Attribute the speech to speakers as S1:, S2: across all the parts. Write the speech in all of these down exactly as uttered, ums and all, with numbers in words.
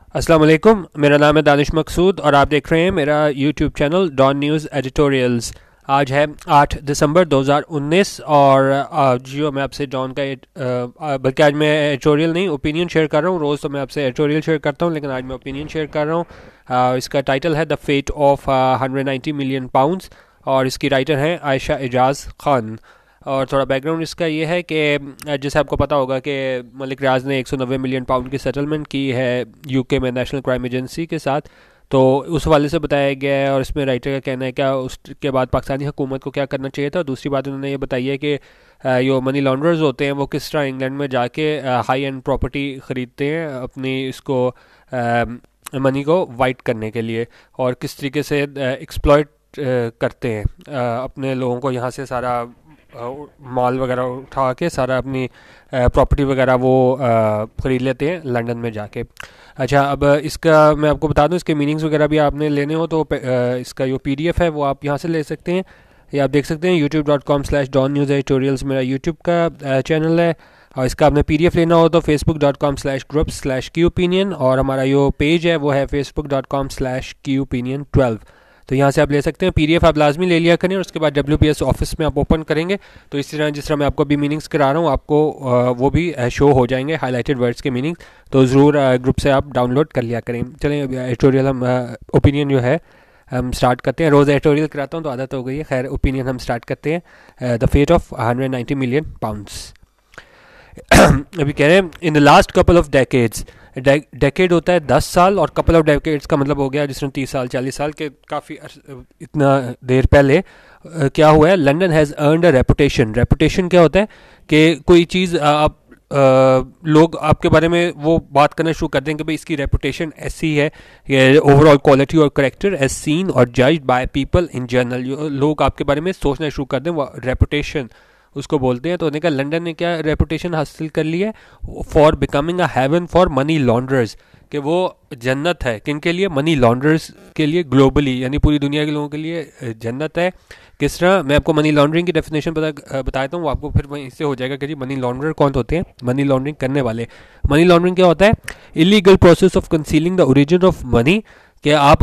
S1: अस्सलाम वालेकुम, मेरा नाम है दानिश मकसूद और आप देख रहे हैं मेरा YouTube channel Dawn news editorials. आज है आठ दिसंबर दो हज़ार उन्नीस और आज जो मैं आपसे डॉन का अ, बल्कि आज मैं एडिटोरियल नहीं ओपिनियन शेयर कर रहा हूँ। रोज़ तो मैं आपसे एडिटोरियल शेयर करता हूँ, लेकिन आज मैं ओपिनियन शेयर कर रहा हूँ। अ, इसका टाइटल है the fate of hundred ninety million pounds और इसकी राइटर हैं आयशा एजाज खान। और थोड़ा बैकग्राउंड इसका ये है कि जैसे आपको पता होगा कि मलिक रियाज ने एक सौ नब्बे मिलियन पाउंड की सेटलमेंट की है यूके में नेशनल क्राइम एजेंसी के साथ। तो उस हवाले से बताया गया है और इसमें राइटर का कहना है क्या उसके बाद पाकिस्तानी हुकूमत को क्या करना चाहिए था। दूसरी बात उन्होंने ये बताई है कि जो मनी लॉन्ड्रर्स होते हैं वो किस तरह इंग्लैंड में जाके हाई एंड प्रॉपर्टी ख़रीदते हैं अपनी इसको मनी को वाइट करने के लिए, और किस तरीके से एक्सप्लॉयट करते हैं अपने लोगों को। यहाँ से सारा माल वगैरह उठा के सारा अपनी प्रॉपर्टी वगैरह वो ख़रीद लेते हैं लंदन में जाके। अच्छा, अब इसका मैं आपको बता दूं, इसके मीनिंग्स वगैरह भी आपने लेने हो तो इसका जो पीडीएफ है वो आप यहाँ से ले सकते हैं, या आप देख सकते हैं YouTube dot com slash Dawn news editorials मेरा यूट्यूब का चैनल है। और इसका आपने पीडीएफ लेना हो तो Facebook dot com slash group slash key opinion, और हमारा जो पेज है वो है Facebook dot com slash key opinion twelve. तो यहाँ से आप ले सकते हैं। पीडीएफ आप लाजमी ले लिया करें और उसके बाद डब्ल्यूपीएस ऑफिस में आप ओपन करेंगे तो इस तरह जिस तरह मैं आपको अभी मीनिंग्स करा रहा हूँ आपको वो भी शो हो जाएंगे हाईलाइटेड वर्ड्स के मीनिंग्स। तो ज़रूर ग्रुप से आप डाउनलोड कर लिया करें। चलें, एडिटोरियल हम ओपिनियन जो है हम स्टार्ट करते हैं। रोज़ एडिटोरियल कराता हूँ तो आदत हो गई है। खैर, ओपिनियन हम स्टार्ट करते हैं। The fate of hundred ninety million pounds. अभी कह रहे हैं in the last couple of decades. Decade होता है दस साल और कपल ऑफ डेकेड्स का मतलब हो गया जिसने तीस साल चालीस साल के काफ़ी इतना देर पहले आ, क्या हुआ है, London has earned a reputation. Reputation क्या होता है कि कोई चीज़ आप आ, लोग आपके बारे में वो बात करना शुरू कर दें कि भाई इसकी रेपुटेशन ऐसी है, ये ओवरऑल क्वालिटी और करेक्टर एज सीन और judged by people in general. लोग आपके बारे में सोचना शुरू कर दें, वो रेपुटेशन उसको बोलते हैं। तो उन्होंने कहा लंदन ने क्या रेपुटेशन हासिल कर ली है, for becoming a haven for money launderers, कि वो जन्नत है किन के लिए, मनी लॉन्ड्रर्स के लिए, ग्लोबली यानी पूरी दुनिया के लोगों के लिए जन्नत है। किस तरह, मैं आपको मनी लॉन्ड्रिंग की डेफिनेशन बता बता देता हूँ, आपको फिर वहीं से हो जाएगा कि जी मनी लॉन्ड्रर कौन होते हैं। मनी लॉन्ड्रिंग करने वाले, मनी लॉन्ड्रिंग क्या होता है, illegal process of concealing the origin of money, कि आप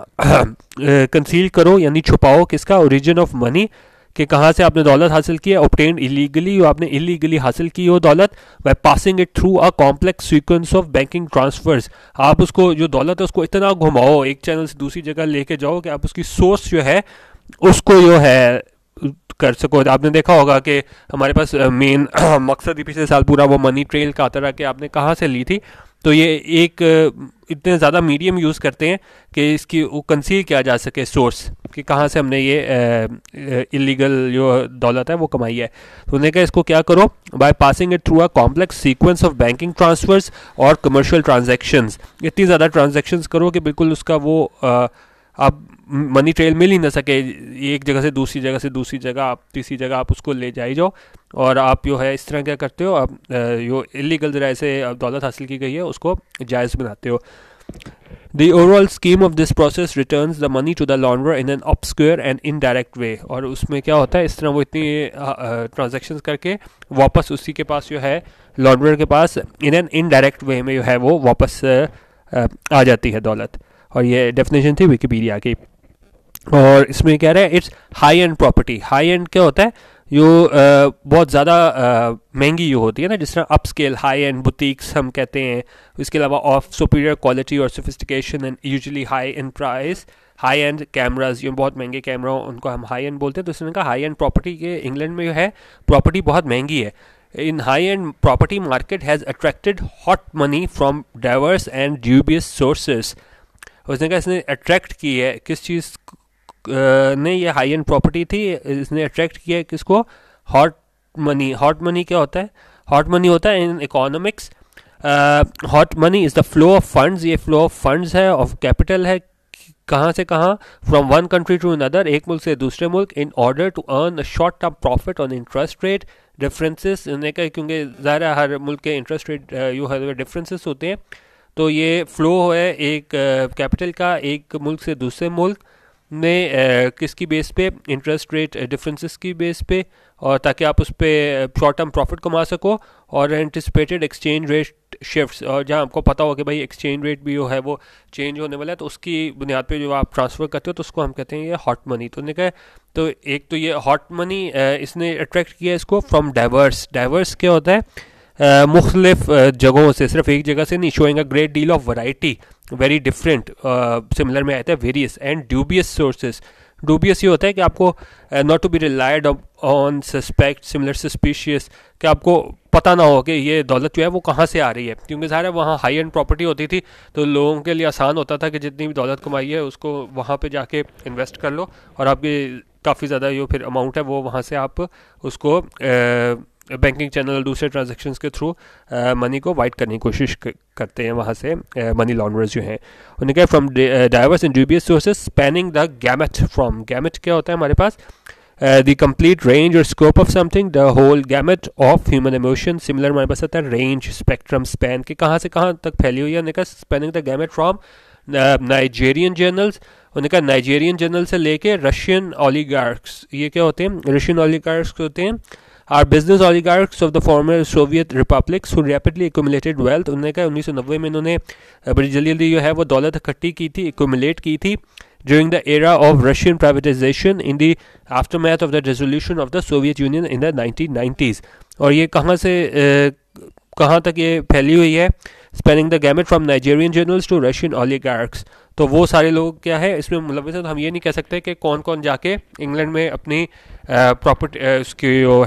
S1: अपना कंसील करो यानी छुपाओ किसका, ओरिजिन ऑफ मनी, कि कहाँ से आपने दौलत हासिल की है, ऑब्टेन्ड इलीगली, आपने इलीगली हासिल की हो दौलत, by passing it through a complex sequence of banking transfers. आप उसको जो दौलत है उसको इतना घुमाओ, एक चैनल से दूसरी जगह लेके जाओ कि आप उसकी सोर्स जो है उसको जो है कर सको। आपने देखा होगा कि हमारे पास मेन मकसद ही पिछले साल पूरा वो मनी ट्रेल का आता रहा कि आपने कहाँ से ली थी। तो ये एक इतने ज़्यादा मीडियम यूज़ करते हैं कि इसकी वो कंसील किया जा सके सोर्स, कि कहाँ से हमने ये इलीगल जो दौलत है वो कमाई है। तो उन्होंने कहा इसको क्या करो, by passing it through a complex sequence of banking transfers और कमर्शियल ट्रांजैक्शंस। इतनी ज़्यादा ट्रांजैक्शंस करो कि बिल्कुल उसका वो आ, आप मनी ट्रेल मिल ही ना सके, एक जगह से दूसरी जगह से दूसरी जगह आप तीसरी जगह आप उसको ले जाई जाओ, और आप जो है इस तरह क्या करते हो, आप जो इलीगल ज़रिए से दौलत हासिल की गई है उसको जायज़ बनाते हो। The overall scheme of this process returns the money to the launderer in an obscure and indirect way। और उसमें क्या होता है, इस तरह वो इतनी ट्रांजेक्शन्स करके वापस उसी के पास जो है लॉन्डरर के पास इन एन इनडायरेक्ट वे में जो है वो वापस आ जाती है दौलत। और ये डेफिनेशन थी विकिपीडिया की। और इसमें कह रहे हैं it's high end property. High end क्या होता है, जो आ, बहुत ज़्यादा महंगी जो होती है ना, जिस तरह upscale high end boutiques हम कहते हैं। इसके अलावा ऑफ सुपीरियर क्वालिटी और sophistication and usually high end price. High end cameras, जो बहुत महंगे कैमरा उनको हम हाई एंड बोलते हैं। तो इसने कहा हाई एंड प्रॉपर्टी के इंग्लैंड में जो है प्रॉपर्टी बहुत महंगी है। In high end property market has attracted hot money from diverse and dubious sources. उसने कहा इसने अट्रैक्ट की है किस चीज़ ने, ये हाई एंड प्रॉपर्टी थी, इसने अट्रैक्ट किया है किसको, हॉट मनी। हॉट मनी क्या होता है, हॉट मनी होता है in economics, hot money is the flow of funds. ये फ्लो ऑफ फंड्स है, ऑफ कैपिटल है, कहाँ से कहाँ, from one country to another, एक मुल्क से दूसरे मुल्क, in order to earn a short term profit on interest rate differences. इन्हें कहा क्योंकि ज़ाहिर है हर मुल्क के इंटरेस्ट रेट यू हर डिफरेंसेस होते हैं। तो ये फ्लो है एक कैपिटल का एक मुल्क से दूसरे मुल्क में, uh, किसकी बेस पे, इंटरेस्ट रेट डिफरेंसेस की बेस पे, और ताकि आप उस पर शॉर्ट टर्म प्रॉफिट कमा सको। और anticipated exchange rate rate shifts, और जहाँ आपको पता हो कि भाई एक्सचेंज रेट भी जो है वो चेंज होने वाला है, तो उसकी बुनियाद पे जो आप ट्रांसफ़र करते हो तो उसको हम कहते हैं ये हॉट मनी। तो उन्होंने कहा तो एक तो ये हॉट मनी इसने अट्रैक्ट किया इसको फ्रॉम डाइवर्स। डाइवर्स क्या होता है? uh, मुख्तलिफ uh, जगहों से, सिर्फ एक जगह से नहीं, showing a great deal of variety, very different, similar में आता है various and dubious sources. Dubious ये होता है कि आपको not to be relied on suspect similar suspicious, कि आपको पता ना हो कि ये दौलत जो है वो कहाँ से आ रही है, क्योंकि सारा वहाँ हाई एंड प्रॉपर्टी होती थी तो लोगों के लिए आसान होता था कि जितनी भी दौलत कमाई है उसको वहाँ पे जाके इन्वेस्ट कर लो और आपकी काफ़ी ज़्यादा जो फिर अमाउंट है वो वहाँ से आप उसको बैंकिंग चैनल दूसरे ट्रांजेक्शन्स के थ्रू मनी को वाइट करने की कोशिश करते हैं वहाँ से मनी लॉन्ड्रर्स जो हैं। उन्हें क्या from diverse and dubious sources spanning the gamut from, gamut क्या होता है हमारे पास? द कंप्लीट रेंज और scope of something, the whole gamut of human emotion. Similar हमारे पास आता है रेंज, स्पेक्ट्रम, स्पैन के कहाँ से कहाँ तक फैली हुई है। उन्हें कहा spanning the gamut from Nigerian journals, उन्हें कहा नाइजेरियन जर्नल से लेके रशियन ओलिगार्क्स, ये क्या होते हैं? रशियन ओलिगार्क्स होते हैं are business oligarchs of the former Soviet republics who rapidly accumulated wealth. उन्होंने कहा उन्नीस सौ नब्बे में इन्होंने बड़ी जल्दी जल्दी जो है वो दौलत इकट्ठी की थी, एक्यूमुलेट की थी during the era of Russian privatization in the aftermath of the dissolution of the Soviet Union in the nineteen nineties। और ये कहाँ से कहाँ तक ये फैली हुई है? Spanning the gamut from Nigerian journals to Russian oligarchs. तो वो सारे लोग क्या है इसमें मुलविस है, तो हम ये नहीं कह सकते कि कौन कौन जाके इंग्लैंड में अपनी प्रॉपर्टी उसकी जो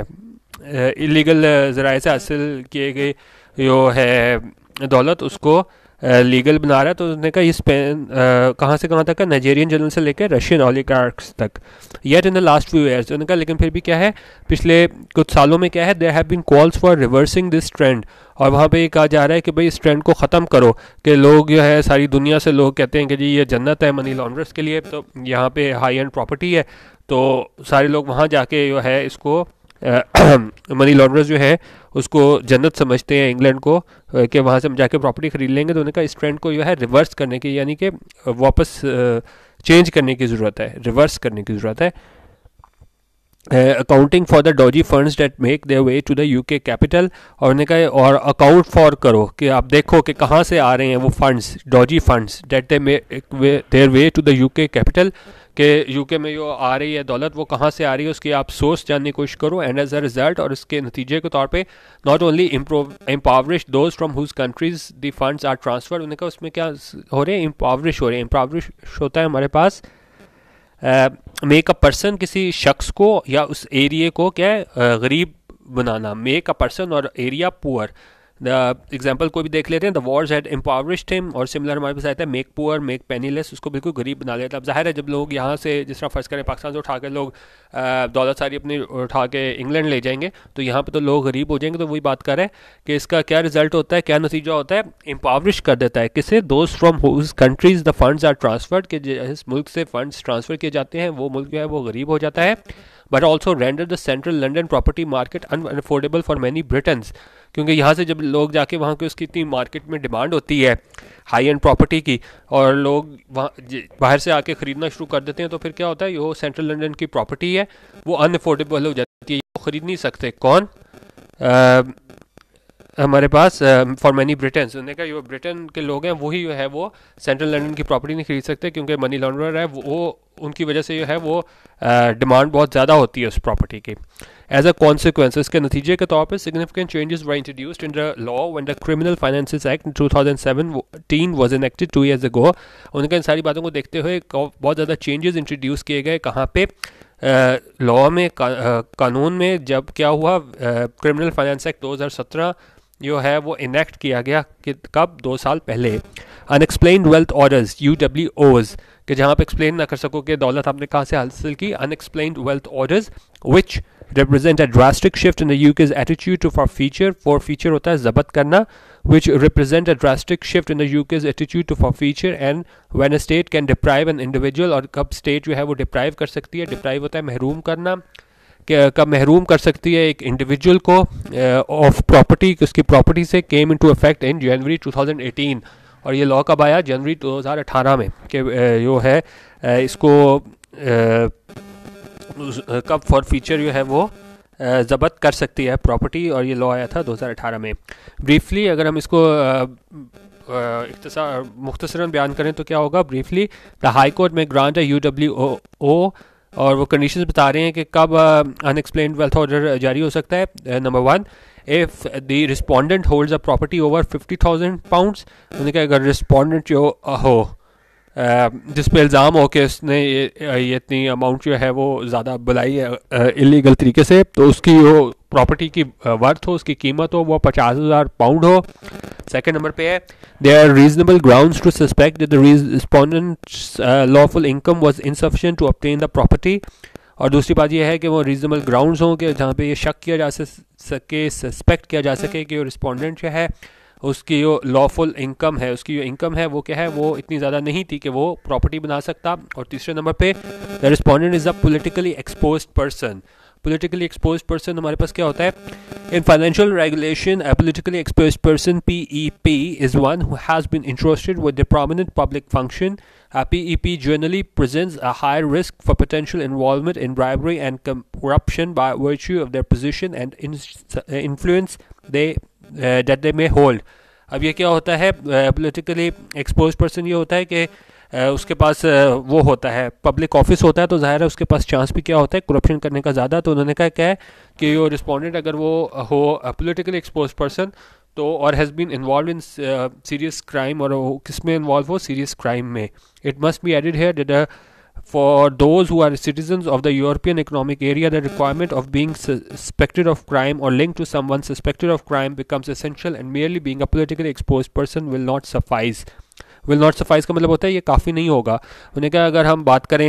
S1: है इलीगल ज़राए से हासिल किए गए जो है दौलत उसको लीगल बना रहा है। तो उसने कहा ये स्पेन कहाँ से कहाँ तक है? नाइजेरियन जर्नल से लेकर रशियन ओलिगार्क्स तक। Yet in the last few years, उन्होंने कहा लेकिन फिर भी क्या है पिछले कुछ सालों में क्या है, there have been calls for reversing this trend. और वहाँ पे ये कहा जा रहा है कि भाई इस ट्रेंड को ख़त्म करो, कि लोग जो है सारी दुनिया से लोग कहते हैं कि जी ये जन्नत है मनी लॉन्ड्रर्स के लिए, तो यहाँ पे हाई एंड प्रॉपर्टी है, तो सारे लोग वहाँ जाके जो है इसको मनी लॉन्ड्रर्स जो है उसको जन्नत समझते हैं इंग्लैंड को, कि वहाँ से हम जाके प्रॉपर्टी खरीद लेंगे। तो उन्होंने कहा इस ट्रेंड को जो है रिवर्स करने की, यानी कि वापस चेंज करने की ज़रूरत है, रिवर्स करने की ज़रूरत है। Accounting for the dodgy funds that make their way to the UK capital, और उन्होंने कहा और अकाउंट फॉर करो कि आप देखो कि कहाँ से आ रहे हैं वो funds, dodgy funds that they make their way to the UK capital, कि यूके में जो आ रही है दौलत वो कहाँ से आ रही है उसकी आप सोर्स जानने की कोशिश करो। एंड एज अ रिजल्ट, और इसके नतीजे के तौर पे, not only impoverish those from whose countries the funds are transfer. उन्होंने कहा उसमें क्या हो रहे हैं? एम्पावरिश हो रहे हैं। एम्पावरिश होता है हमारे पास मेक अ पर्सन, किसी शख्स को या उस एरिया को क्या है uh, गरीब बनाना, मेक अ पर्सन और एरिया पुअर। द एग्जाम्पल कोई भी देख लेते हैं, the wars had impoverished him, और सिमिलर हमारे पास आता है मेक पुअर, मेक पेनीलेस, उसको बिल्कुल गरीब बना लेता है। अब जाहिर है जब लोग यहाँ से जिस तरह फर्ज करें पाकिस्तान से उठा के लोग दौलत सारी अपनी उठा के इंग्लैंड ले जाएंगे, तो यहाँ पे तो लोग गरीब हो जाएंगे। तो वही बात कर रहे हैं कि इसका क्या रिजल्ट होता है, क्या नतीजा होता है? एम्पावरिश कर देता है किसे? दोस्त from whose countries the funds are transferred, कि जिस मुल्क से फंड्स ट्रांसफ़र किए जाते हैं वो मुल्क जो है वो गरीब हो जाता है। But also render the central London property market unaffordable for many Britons, क्योंकि यहाँ से जब लोग जाके वहाँ की उसकी इतनी मार्केट में डिमांड होती है हाई एंड प्रॉपर्टी की, और लोग वहाँ बाहर से आके ख़रीदना शुरू कर देते हैं, तो फिर क्या होता है, ये सेंट्रल लंदन की प्रॉपर्टी है वो अनअफोर्डेबल हो जाती है, वो ख़रीद नहीं सकते। कौन? आ, हमारे पास फॉर मैनी ब्रिटेन्स, उन्होंने कहा जो ब्रिटेन के लोग हैं वही जो है वो सेंट्रल लंदन की प्रॉपर्टी नहीं खरीद सकते, क्योंकि मनी लॉन्ड्रर है वो उनकी वजह से जो है वो डिमांड बहुत ज़्यादा होती है उस प्रॉपर्टी की। एज अ कॉन्सिक्वेंस, इसके नतीजे के तौर पर significant changes were introduced in the law when the criminal finances act two thousand seventeen was enacted two years ago. उनका इन सारी बातों को देखते हुए बहुत ज़्यादा चेंजेस इंट्रोड्यूस किए गए। कहाँ पे? लॉ में, का, कानून में। जब क्या हुआ, क्रिमिनल फाइनेंस एक्ट दो हज़ार सत्रह जो है वो इनेक्ट किया गया, कि कब? दो साल पहले। Unexplained wealth orders, U W Os, कि जहाँ आप एक्सप्लेन ना कर सको कि दौलत आपने कहाँ से हासिल की। Unexplained wealth orders which represent a drastic shift in the U K's attitude to forfeiture. Forfeiture होता है जब्त करना, which represent a drastic shift in the U K's attitude to forfeiture, and when a state can deprive an individual, और कब state जो है वो deprive कर सकती है, deprive होता है महरूम करना, कब महरूम कर सकती है एक इंडिविजुअल को ऑफ प्रॉपर्टी, उसकी प्रॉपर्टी से, came into effect in January twenty eighteen। और ये लॉ कब आया? जनवरी दो हज़ार अठारह में, कि जो है इसको कब फॉर फीचर जो है वो ज़ब्त कर सकती है प्रॉपर्टी, और ये लॉ आया था दो हज़ार अठारह में। ब्रीफली अगर हम इसको इख्तिसार मुख्तसरन बयान करें तो क्या होगा, ब्रीफली द हाई कोर्ट में ग्रांट है यू डब्ल्यू ओ, और वो कंडीशंस बता रहे हैं कि कब अनएक्सप्लेन्ड वेल्थ ऑर्डर जारी हो सकता है। Number one, if the respondent holds a property over fifty thousand pounds, उन्होंने कहा अगर रिस्पोंडेंट जो हो जिस पे इल्ज़ाम हो कि उसने ये ये इतनी अमाउंट जो है वो ज़्यादा बुलाई है इलीगल तरीके से, तो उसकी वो प्रॉपर्टी की वर्थ हो, उसकी कीमत हो वो पचास हज़ार पाउंड हो। सेकंड नंबर पे है there are reasonable grounds to suspect that the respondent's lawful income was insufficient to obtain the property, और दूसरी बात यह है कि वो रीजनेबल ग्राउंड्स हों कि जहाँ पे ये शक किया जा सके, सस्पेक्ट किया जा सके कि वो रिस्पोंडेंट जो है उसकी जो लॉफुल इनकम है, उसकी जो इनकम है वो क्या है, वो इतनी ज़्यादा नहीं थी कि वो प्रॉपर्टी बना सकता। और तीसरे नंबर पे the respondent is a politically exposed person. Politically exposed person हमारे पास क्या होता है, in financial regulation a politically exposed person P E P is one who has been interested with the prominent public function. P E P generally presents a higher risk for potential involvement in bribery and corruption by virtue of their position and in, uh, influence they uh, that they may hold. अब ये क्या होता है, politically expose person ये होता है कि uh, उसके पास uh, वो होता है पब्लिक ऑफिस होता है, तो जाहिर है उसके पास चांस भी क्या होता है करप्शन करने का ज़्यादा। तो उन्होंने कहा क्या है कि वो रिस्पोंडेंट अगर वो हो पोलिटिकली एक्सपोज पर्सन तो और has been involve in serious crime, और किस में इन्वॉल्व हो, सीरियस क्राइम में। It must be added here that for those who are citizens of the European Economic Area the requirement of being suspected of crime और link to someone suspected of crime becomes essential and merely being a politically exposed person will not suffice. Will not suffice का मतलब होता है ये काफ़ी नहीं होगा। उन्हें कहा अगर हम बात करें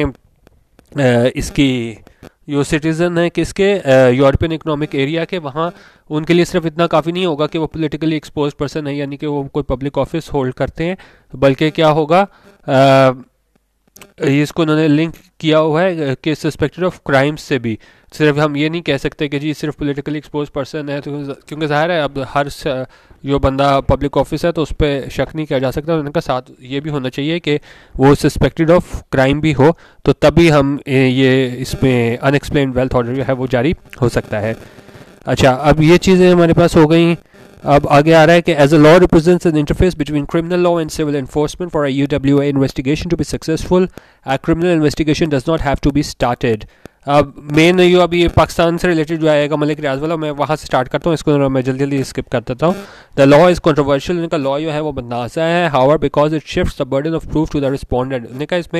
S1: uh, इसकी जो सिटीज़न है किसके, यूरोपियन इकोनॉमिक एरिया के, वहाँ उनके लिए सिर्फ इतना काफ़ी नहीं होगा कि वो पॉलिटिकली एक्सपोज पर्सन है, यानी कि वो कोई पब्लिक ऑफिस होल्ड करते हैं, बल्कि क्या होगा, आ, इसको उन्होंने लिंक किया हुआ है कि सस्पेक्टेड ऑफ क्राइम्स से भी। सिर्फ हम ये नहीं कह सकते कि जी सिर्फ पॉलिटिकली एक्सपोज पर्सन है, तो क्योंकि ज़ाहिर है अब हर जो बंदा पब्लिक ऑफिस है तो उस पर शक नहीं किया जा सकता। उनका साथ ये भी होना चाहिए कि वो सस्पेक्टेड ऑफ क्राइम भी हो, तो तभी हम ये इसमें अनएक्सप्लेन्ड वेल्थ ऑर्डर जो है वो जारी हो सकता है। अच्छा, अब ये चीज़ें हमारे पास हो गई। अब आगे आ रहा है कि as a law represents an interface between criminal law and civil enforcement for a U W A investigation to be successful a criminal investigation does not have to be started. अब मेन यो अभी ये पाकिस्तान से रिलेटेड जो आएगा मलिक रियाज वाला, मैं वहाँ से स्टार्ट करता हूँ, इसको मैं जल्दी जल्दी स्किप कर देता हूँ। द लॉ इज़ कंट्रोवर्शियल, इनका लॉ जो है वो बदनासा है, however because it shifts the burden of proof to the respondent. इनका इसमें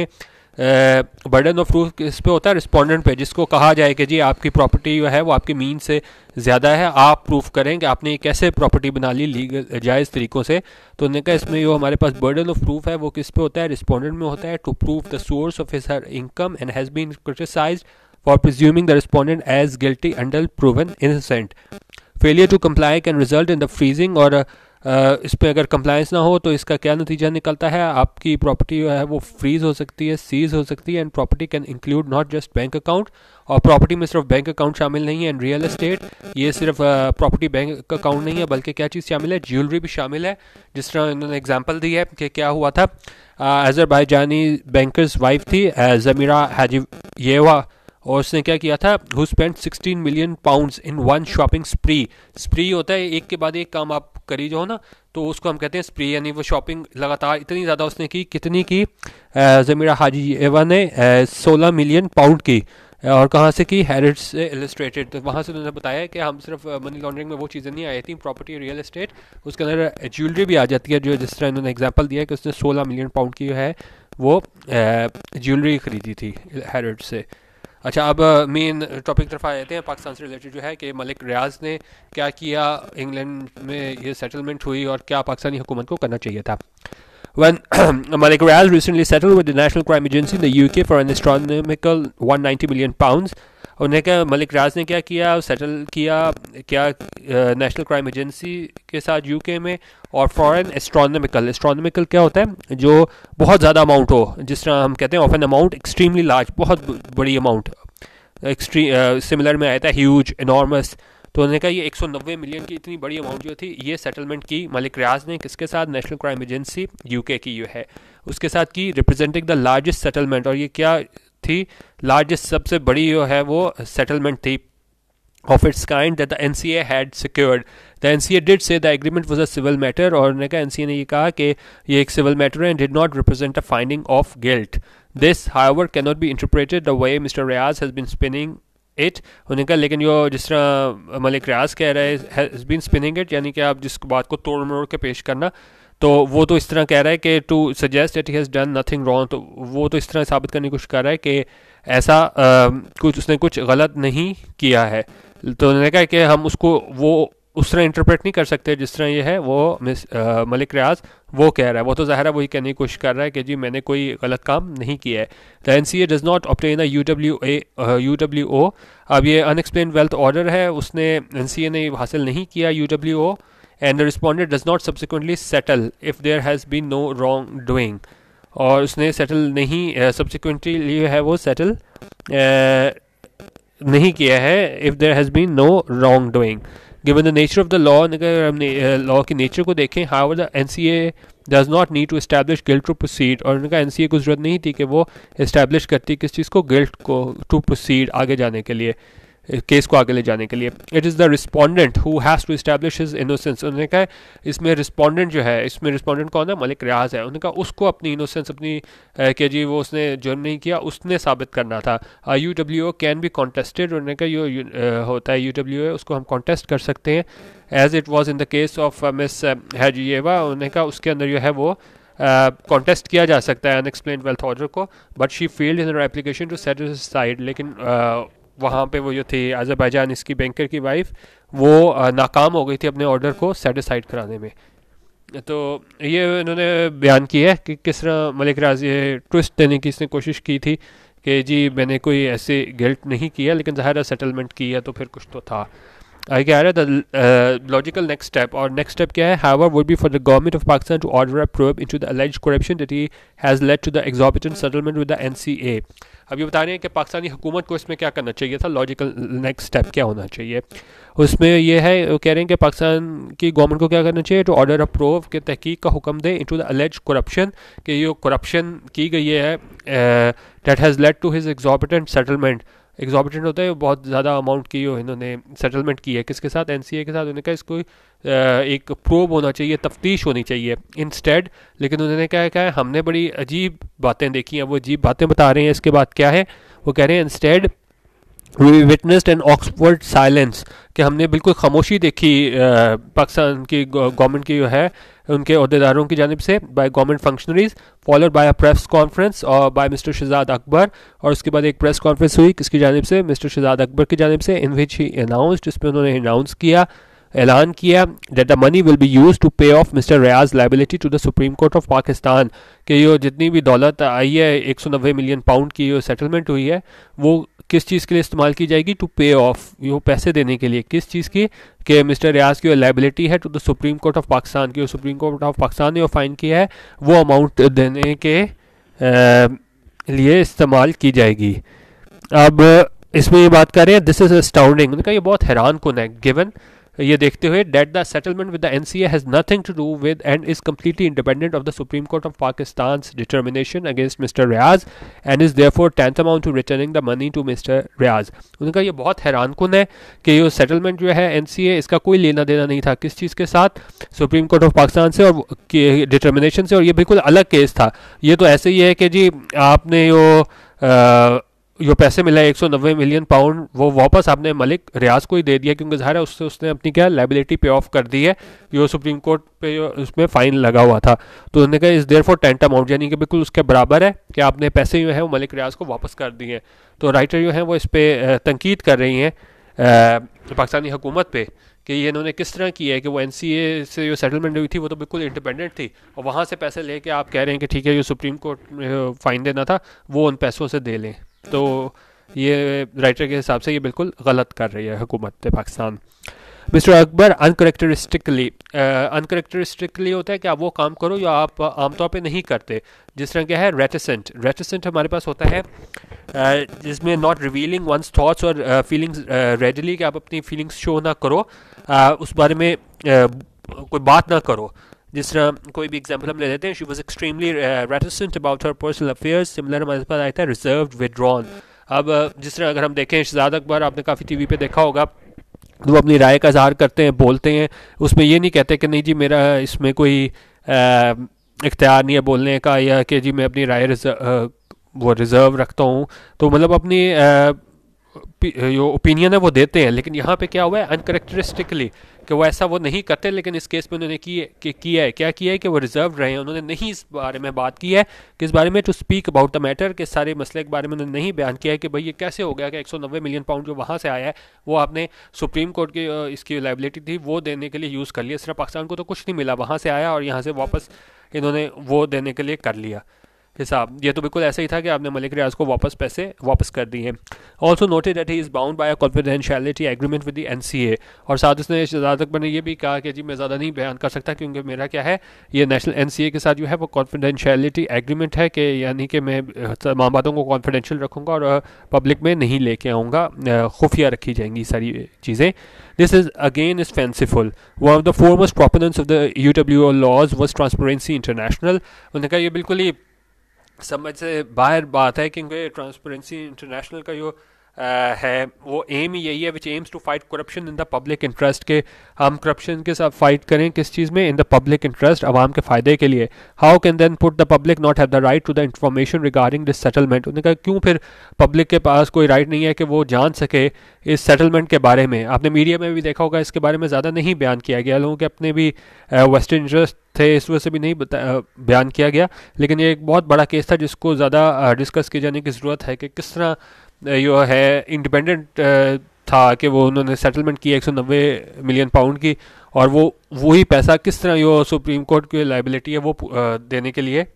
S1: बर्डन ऑफ प्रूफ किस पे होता है, रिस्पोंडेंट पे, जिसको कहा जाए कि जी आपकी प्रॉपर्टी जो है वो आपकी मीन से ज़्यादा है, आप प्रूफ करें कि आपने कैसे प्रॉपर्टी बना ली लीगल जायज़ तरीक़ों से। तो उन्होंने कहा इसमें जो हमारे पास बर्डन ऑफ प्रूफ है वो किस पे होता है, रिस्पोंडेंट में होता है, to prove the source of his her income and has been criticised for presuming the respondent as guilty until proven innocent. Failure to comply can result in the freezing, और Uh, इस पर अगर compliance ना हो तो इसका क्या नतीजा निकलता है, आपकी प्रॉपर्टी जो है वो फ्रीज हो सकती है, सीज हो सकती है। And property can include not just bank account, और प्रॉपर्टी में सिर्फ बैंक अकाउंट शामिल नहीं है, एंड रियल एस्टेट ये सिर्फ प्रॉपर्टी बैंक अकाउंट नहीं है बल्कि क्या चीज़ शामिल है, ज्वेलरी भी शामिल है। जिस तरह इन्होंने एग्जाम्पल दी है कि क्या हुआ था, अज़रबैजानी बैंकर्स वाइफ थी ज़मीरा हाजीयेवा, और उसने क्या किया था, who spent sixteen million pounds in one shopping spree. Spree होता है एक के बाद एक काम आप करी जो ना, तो उसको हम कहते हैं स्प्री, यानी वो शॉपिंग लगातार इतनी ज़्यादा उसने की, कितनी की, ज़मीरा हाजीयेवा ने सोलह मिलियन पाउंड की, और कहाँ से की, हैरिट्स से इलस्ट्रेटेड। तो वहाँ से उन्होंने बताया कि हम सिर्फ मनी लॉन्ड्रिंग में वो चीज़ें नहीं आई थी, प्रॉपर्टी रियल एस्टेट, उसके अंदर ज्वेलरी भी आ जाती है, जो जिस तरह इन्होंने एग्जांपल दिया है कि उसने सोलह मिलियन पाउंड की है वो ज्वेलरी खरीदी थी हैरिट्स से। अच्छा, अब मेन टॉपिक तरफ आ जाते हैं। पाकिस्तान से रिलेटेड जो है कि मलिक रियाज ने क्या किया, इंग्लैंड में ये सेटलमेंट हुई और क्या पाकिस्तानी हुकूमत को करना चाहिए था। When Malik Riaz recently settled with the National Crime Agency in the U K for an astronomical one hundred ninety million pounds, उन्हें क्या मलिक रियाज ने क्या किया, सेटल किया क्या नेशनल क्राइम एजेंसी के साथ यूके में, और फॉरेन एस्ट्रोनॉमिकल। एस्ट्रोनॉमिकल क्या होता है, जो बहुत ज़्यादा अमाउंट हो, जिस तरह हम कहते हैं of an amount extremely large, बहुत बड़ी अमाउंट, एक्सट्रीम सिमिलर में आया था ह्यूज, एनॉर्मस। तो उन्होंने कहा ये एक सौ नब्बे मिलियन की इतनी बड़ी अमाउंट जो थी, ये सेटलमेंट की मलिक रियाज ने किसके साथ, नेशनल क्राइम एजेंसी यूके की जो है उसके साथ की, रिप्रेजेंटिंग द लार्जेस्ट सेटलमेंट। और ये क्या थी, लार्जेस्ट सबसे बड़ी जो है वो सेटलमेंट थी of its kind that the N C A had secured. The N C A did say the agreement was a civil matter, और उन्होंने कहा N C A ने ये कहा कि ये एक civil matter है and did not represent a finding of guilt. This, however, cannot be interpreted the way Mister Riaz has been spinning it. उन्होंने कहा लेकिन यो जिस तरह मलिक रियाज कह रहा है has been spinning it, यानी कि आप जिस बात को तोड़ मरोड़ के पेश करना, तो वो तो इस तरह कह रहा है कि to suggest that he has done nothing wrong, तो वो तो इस तरह साबित करने की कोशिश कर रहा है कि ऐसा आ, कुछ उसने कुछ गलत नहीं किया है. तो उन्होंने कहा कि हम उसको वो उस तरह इंटरप्रेट नहीं कर सकते जिस तरह ये है वो मिस आ, मलिक रियाज वो कह रहा है. वो तो ज़ाहिर है वही कहने की कोशिश कर रहा है कि जी मैंने कोई गलत काम नहीं किया है. The N C A does not obtain a U W A U W O. अब ये अनएक्सप्लेन वेल्थ ऑर्डर है, उसने एन सी ए ने हासिल नहीं किया U W O, and the respondent does not subsequently settle if there has been no wrongdoing. और उसने सेटल नहीं सब्सिक्वेंटली uh, है वो सेटल uh, नहीं किया है if there has been no wrongdoing. Given the nature of the law, अगर हमने लॉ की नेचर को देखें, however the N C A does not need to establish guilt to proceed. और उनका N C A को ज़रूरत नहीं थी कि वो establish करती किस चीज़ को, guilt को, to proceed आगे जाने के लिए, केस को आगे ले जाने के लिए. It is the respondent who has to establish his innocence. उन्होंने कहा इसमें रिस्पोंडेंट जो है, इसमें रिस्पोंडेंट कौन है, मलिक रियाज है. उन्होंने कहा उसको अपनी इनोसेंस, अपनी कि जी वो उसने जुर्म नहीं किया, उसने साबित करना था. U W O can be contested. उन्होंने कहा यो होता है यू डब्ल्यू ओ, उसको हम कॉन्टेस्ट कर सकते हैं as it was in the case of Miss Hajiyeva. उन्होंने कहा उसके अंदर जो है वो कॉन्टेस्ट uh, किया जा सकता है अनएक्सप्लेन्ड वेल्थ ऑर्डर को, but she failed in her application to set it aside. लेकिन uh, वहाँ पे वो जो थी अज़रबैजान इसकी बैंकर की वाइफ, वो नाकाम हो गई थी अपने ऑर्डर को सेटिसाइड कराने में. तो ये इन्होंने बयान किया है कि किस तरह मलिक रियाज ये ट्विस्ट देने की इसने कोशिश की थी कि जी मैंने कोई ऐसे गिल्ट नहीं किया, लेकिन ज़ाहिर सेटलमेंट किया तो फिर कुछ तो था. आगे क्या है द लॉजिकल नेक्स्ट स्टेप, और नेक्स्ट स्टेप क्या है, however would be for the government of Pakistan to order a probe into the alleged corruption that he has led to the exorbitant settlement with the N C A. अब ये बता रहे हैं कि पाकिस्तानी हुकूमत को इसमें क्या करना चाहिए था, लॉजिकल नेक्स्ट स्टेप क्या होना चाहिए. उसमें ये है, वो कह रहे हैं कि पाकिस्तान की गवर्नमेंट को क्या करना चाहिए, टू ऑर्डर अ प्रोब के तहकीक का हुक्म दे इनटू द अलेज्ड करप्शन, कि ये करप्शन की गई है that has led to his exorbitant settlement. Exorbitant होता है बहुत ज़्यादा अमाउंट की इन्होंने सेटलमेंट की है किसके साथ, एन सी ए के साथ. उन्होंने कहा इसको एक प्रोब होना चाहिए, तफ्तीश होनी चाहिए इंस्टेड. लेकिन उन्होंने कहा क्या है, हमने बड़ी अजीब बातें देखी हैं, वो अजीब बातें बता रहे हैं. इसके बाद क्या है, वो कह रहे हैं instead we witnessed an Oxford silence, कि हमने बिल्कुल खामोशी देखी पाकिस्तान की गवर्नमेंट की जो है उनके अहदेदारों की जानिब से, by government functionaries, followed by a press conference और बाय मिस्टर शहजाद अकबर. और उसके बाद एक प्रेस कॉन्फ्रेंस हुई किसकी जानिब से, मिस्टर शहजाद अकबर की जानिब से, इन विच ही अनाउंस्ड, जिसमें उन्होंने अनाउंस किया, ऐलान किया that the money will be use to pay off Mister Riaz liability to the Supreme Court of Pakistan, कि ये जितनी भी दौलत आई है एक सौ नब्बे मिलियन पाउंड की जो सेटलमेंट हुई है वो किस चीज़ के लिए इस्तेमाल की जाएगी, टू पे ऑफ, वो पैसे देने के लिए. किस चीज़ की, कि मिस्टर रियाज की लाइबिलिटी है to the Supreme Court of Pakistan की, सुप्रीम कोर्ट ऑफ पाकिस्तान ने वो फाइन किया है, वो अमाउंट देने के आ, लिए इस्तेमाल की जाएगी. अब इसमें ये बात कर रहे हैं, दिस इज अस्टाउंडिंग, उनका ये बहुत हैरान कुन है, गिवन ये देखते हुए that the settlement with the N C A has nothing to do with and is completely independent of the Supreme Court of Pakistan's determination against Mister Riaz and is therefore tantamount to returning the money to Mister Riaz. उनका ये बहुत हैरान कुन है कि ये settlement जो है एन सी ए, इसका कोई लेना देना नहीं था किस चीज़ के साथ, सुप्रीम कोर्ट ऑफ पाकिस्तान से और डिटर्मिनेशन से. और ये बिल्कुल अलग केस था. ये तो ऐसे ही है कि जी आपने यो आ, जो पैसे मिला है एक सौ नब्बे मिलियन पाउंड, वो वापस आपने मलिक रियाज को ही दे दिया, क्योंकि ज़ाहिर है उससे उसने अपनी क्या लाइबिलिटी पे ऑफ कर दी है, जो सुप्रीम कोर्ट पे उसमें फ़ाइन लगा हुआ था. तो उन्होंने कहा इस देयर फॉर टैंटामाउंट, यानी कि बिल्कुल उसके बराबर है कि आपने पैसे जो हैं वो मलिक रियाज को वापस कर दिए हैं. तो राइटर जो हैं वो इस पर तनकीद कर रही हैं पाकिस्तानी हुकूमत पे कि ये इन्होंने किस तरह किया है कि वो एन सी ए से जो सेटलमेंट हुई थी वो तो बिल्कुल इंडिपेंडेंट थी, और वहाँ से पैसे लेके आप कह रहे हैं कि ठीक है जो सुप्रीम कोर्ट में फ़ाइन देना था वो उन पैसों से दे लें. तो ये राइटर के हिसाब से ये बिल्कुल गलत कर रही है हुकूमत Pakistan. Mister Akbar uncharacteristically, uncharacteristically होता है कि आप वो काम करो जो आप आमतौर पे नहीं करते, जिस तरह क्या है रेटिसेंट. रेटिसेंट हमारे पास होता है uh, जिसमें नॉट रिवीलिंग वंस थॉट्स और फीलिंग्स रेडली, कि आप अपनी फीलिंग्स शो ना करो, uh, उस बारे में uh, कोई बात ना करो. जिस तरह कोई भी एग्जांपल हम ले लेते हैं, she was extremely reticent about her personal affairs, similar हमारे पास आया था रिजर्व्ड, विदड्रॉन. अब जिस तरह अगर हम देखें शहजाद अकबर, आपने काफ़ी टीवी पे देखा होगा वो अपनी राय का इजहार करते हैं, बोलते हैं, उसमें ये नहीं कहते कि नहीं जी मेरा इसमें कोई इख्तियार नहीं है बोलने का, या कि जी मैं अपनी राय रिजर्व, वो रिज़र्व रखता हूँ। तो मतलब अपनी जो ओपिनियन है वो देते हैं। लेकिन यहाँ पे क्या हुआ है अनकरेक्टरिस्टिकली कि वो ऐसा वो नहीं करते, लेकिन इस केस में उन्होंने की कि किया है क्या किया है कि वो रिजर्व रहे हैं, उन्होंने नहीं इस बारे में बात की है कि इस बारे में to speak about the matter, के सारे मसले के बारे में उन्होंने नहीं बयान किया है कि भाई ये कैसे हो गया कि एक सौ नब्बे मिलियन पाउंड जो वहाँ से आया है वो आपने सुप्रीम कोर्ट की इसकी लाइबिलिटी थी वो देने के लिए यूज़ कर लिया। सिर्फ पाकिस्तान को तो कुछ नहीं मिला, वहाँ से आया और यहाँ से वापस इन्होंने वो देने के लिए कर लिया हिसाब। ये तो बिल्कुल ऐसा ही था कि आपने मलिक रियाज को वापस पैसे वापस कर दिए। Also noted that he is bound by a confidentiality agreement with the NCA, और साथ उसने शहजाद अकबर ने यह भी कहा कि जी मैं ज़्यादा नहीं बयान कर सकता क्योंकि मेरा क्या है ये नेशनल एनसीए के साथ जो है वो कॉन्फिडेंशियलिटी एग्रीमेंट है कि यानी कि मैं तमाम बातों को कॉन्फिडेंशियल रखूँगा और पब्लिक में नहीं लेके आऊँगा, खुफिया रखी जाएंगी सारी चीज़ें। This is again is fanciful. One of the foremost proponents of the U W O laws was Transparency International. उन्होंने कहा ये बिल्कुल ही समझ से बाहर बात है क्योंकि ट्रांसपेरेंसी इंटरनेशनल का जो आ, है वो एम ही यही है which aims to fight corruption in the public interest, के हम करप्शन के साथ फाइट करें किस चीज़ में, इन द पब्लिक इंटरेस्ट, आवाम के फ़ायदे के लिए। How can then put the public not have the right to the information regarding this settlement. उन्होंने कहा क्यों फिर पब्लिक के पास कोई राइट नहीं है कि वो जान सके इस सेटलमेंट के बारे में। आपने मीडिया में भी देखा होगा इसके बारे में ज़्यादा नहीं बयान किया गया, लोगों के अपने भी वेस्टर्न इंटरेस्ट थे इस वजह से भी नहीं बयान किया गया। लेकिन ये एक बहुत बड़ा केस था जिसको ज़्यादा डिस्कस किए जाने की ज़रूरत है कि किस तरह जो है इंडिपेंडेंट था कि वो उन्होंने सेटलमेंट की एक सौ नब्बे मिलियन पाउंड की, और वो वही पैसा किस तरह जो सुप्रीम कोर्ट की लाइबिलिटी है वो देने के लिए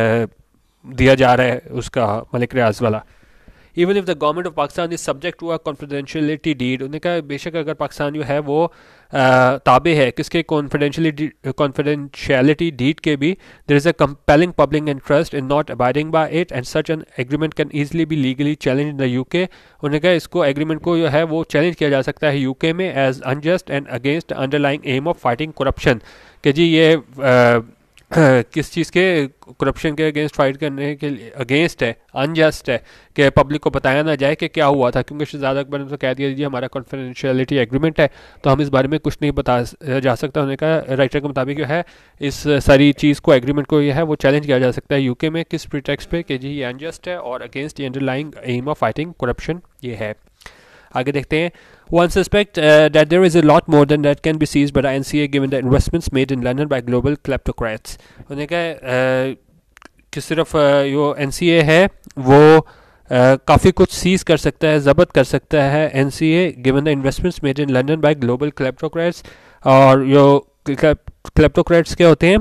S1: दिया जा रहा है उसका मलिक रियाज वाला। Even if the Government of Pakistan is subject to a confidentiality deed, उन्होंने कहा बेशक अगर पाकिस्तान जो है वो ताबे है किसके कॉन्फिडेंशियलिटी कॉन्फिडेंशियलिटी डीड के भी, there is a compelling public interest in not abiding by it and such an agreement can easily be legally challenge in the UK. उन्होंने कहा इसको एग्रीमेंट को जो है वो चैलेंज किया जा सकता है यूके में as unjust and against underlying aim of fighting corruption, कि जी ये uh, किस चीज़ के करप्शन के अगेंस्ट फाइट करने के लिए अगेंस्ट है, अनजस्ट है कि पब्लिक को बताया ना जाए कि क्या हुआ था, क्योंकि शहजाद अकबर ने तो कह दिया जी हमारा कॉन्फिडेंशियलिटी एग्रीमेंट है तो हम इस बारे में कुछ नहीं बता जा सकता। उन्होंने कहा राइटर के मुताबिक जो है इस सारी चीज़ को एग्रीमेंट को ये है वो चैलेंज किया जा सकता है यूके में, किस प्रीटेक्स्ट पे कि जी ये अनजस्ट है और against underlying aim of fighting corruption ये है। आगे देखते हैं। One suspect uh, that there is a lot more than that can be seized by the N C A given the investments made in London by global kleptocrats. उन्होंने कहा कि सिर्फ जो N C A है वो काफ़ी कुछ seize कर सकता है, ज़ब्त कर सकता है N C A given the investments made in London by global kleptocrats। और जो kleptocrats क्या होते हैं,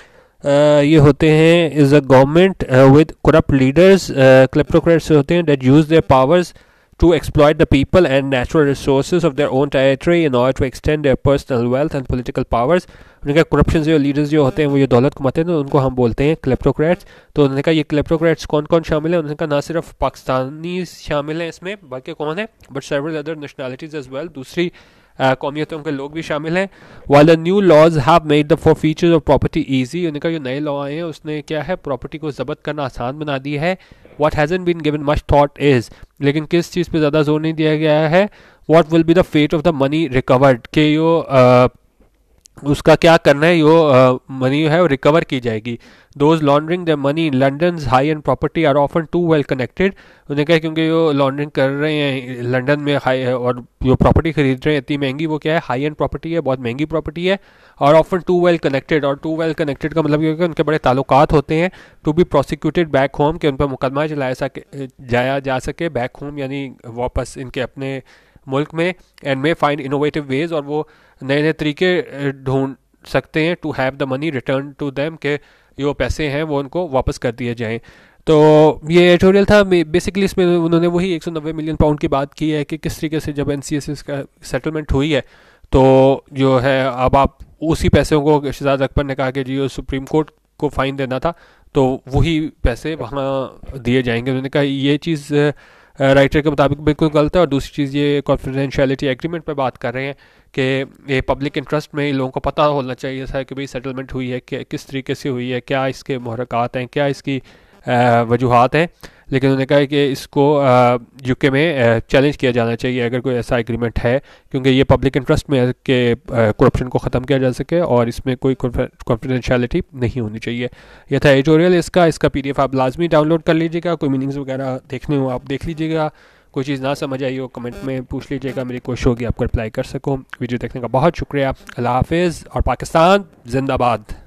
S1: uh, ये होते हैं is a government uh, with corrupt leaders। uh, kleptocrats होते हैं that use their powers to exploit the people and natural resources of their own territory in order to extend their personal wealth and political powers। उन्होंने कहा corruption जो leaders जो होते हैं वो ये दौलत कमाते हैं तो उनको हम बोलते हैं क्लेप्टोक्रेट्स। तो उन्होंने कहा ये क्लेप्टोक्रेट्स कौन कौन शामिल है, उन्होंने कहा ना सिर्फ पाकिस्तानी शामिल हैं इसमें बल्कि कौन है but several other nationalities as well, दूसरी कौमियतों के लोग भी शामिल हैं। While the new laws have made the forfeiture of property easy, उन्होंने कहा जो नए लॉ आए हैं उसने क्या है प्रॉपर्टी को जब्त करना आसान बना दी है। What hasn't been given much thought is, लेकिन किस चीज़ पे ज़्यादा जोर नहीं दिया गया है, what will be the fate of the money recovered, के यो uh, उसका क्या करना है, यो मनी uh, है वो रिकवर की जाएगी। Those laundering the money in London high end property are often too well connected. उन्होंने कहा क्योंकि यो लॉन्ड्रिंग कर रहे हैं लंदन में हाई और जो प्रॉपर्टी खरीद रहे हैं इतनी महंगी, वो क्या है हाई एंड प्रॉपर्टी है, बहुत महंगी प्रॉपर्टी है, और ऑफन टू वेल कनेक्टेड। और टू वेल कनेक्टेड का मतलब ये कि उनके बड़े ताल्लुकात होते हैं to be prosecuted back home, कि उन पर मुकदमा चलाया सके जाया जा सके बैक होम यानी वापस इनके अपने मुल्क में, and may find innovative ways, और वो नए नए तरीके ढूंढ सकते हैं to have the money return to them, के जो पैसे हैं वो उनको वापस कर दिए जाएं। तो ये एडिटोरियल था बेसिकली, इसमें उन्होंने वही एक सौ नब्बे मिलियन पाउंड की बात की है कि किस तरीके से जब एन सी एस का सेटलमेंट हुई है तो जो है अब आप उसी पैसों को शहजाद अकबर ने कहा कि जी सुप्रीम कोर्ट को फ़ाइन देना था तो वही पैसे वहाँ दिए जाएंगे। उन्होंने कहा ये चीज़ राइटर के मुताबिक बिल्कुल गलत है। और दूसरी चीज़ ये कॉन्फिडेंशियलिटी एग्रीमेंट पे बात कर रहे हैं कि ये पब्लिक इंटरेस्ट में लोगों को पता होना चाहिए था कि भाई सेटलमेंट हुई है कि किस तरीके से हुई है, क्या इसके मुहरकात हैं, क्या इसकी वजूहात हैं। लेकिन उन्होंने कहा कि इसको यूके में चैलेंज किया जाना चाहिए अगर कोई ऐसा एग्रीमेंट है, क्योंकि ये पब्लिक इंटरेस्ट में है कि करप्शन को ख़त्म किया जा सके और इसमें कोई कॉन्फिडेंशियलिटी नहीं होनी चाहिए। यह था एडिटोरियल इसका इसका पीडीएफ आप लाजमी डाउनलोड कर लीजिएगा। कोई मीनिंग्स वगैरह देखने हो आप देख लीजिएगा, कोई चीज़ ना समझ आई हो कमेंट में पूछ लीजिएगा, मेरी कोशिश होगी आपको रिप्लाई कर सकूँ। वीडियो देखने का बहुत शुक्रिया। अल्लाह हाफिज़ और पाकिस्तान जिंदाबाद।